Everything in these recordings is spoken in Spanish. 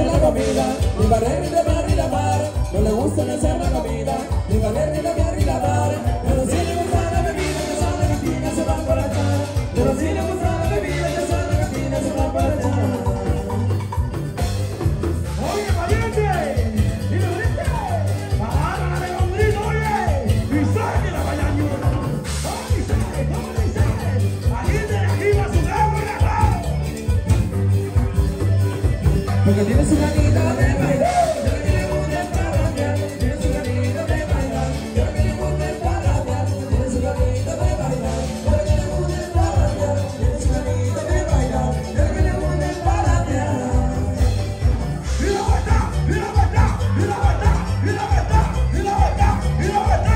hacer la comida, ni barrer, ni lavar, ni lavar. No le gusta ni hacer la comida, ni barrer, ni lavar, ni lavar. Pero si le gusta la bebida, ya sale la cantina, se va para allá. Pero si le gusta la bebida, ya sale la cantina, se va para allá. Oye, valiente, y lo viste, agarra la lombriz, oye, y saque la bañadura. ¿Cómo dice? ¿Cómo dice? Valiente de aquí va su grabo y la grabo. Porque tiene su ganita de bailar, yo que le gusta el parrandear. Tiene su ganita de bailar, yo que le gusta el parrandear. Tiene su ganita de bailar, yo que le gusta el parrandear. Tiene su ganita de bailar, yo que le gusta el parrandear. Y la vuelta, y la vuelta, y la vuelta, y la vuelta, y la vuelta, y la vuelta.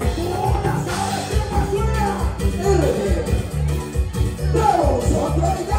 Pero